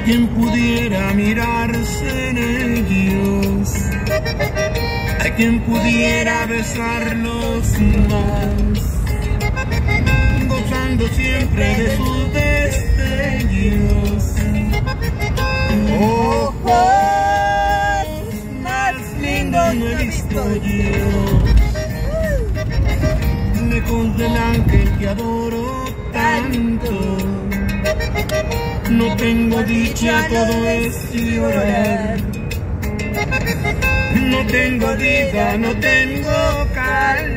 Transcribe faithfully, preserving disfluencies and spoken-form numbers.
quien pudiera mirarse en ellos, hay quien pudiera besarlos más, gozando siempre de sus destellos. Ojos más lindos no he visto yo, lejos del ángel que adoro tanto. No tengo dicha, todo es llorar. No tengo vida, no tengo calma.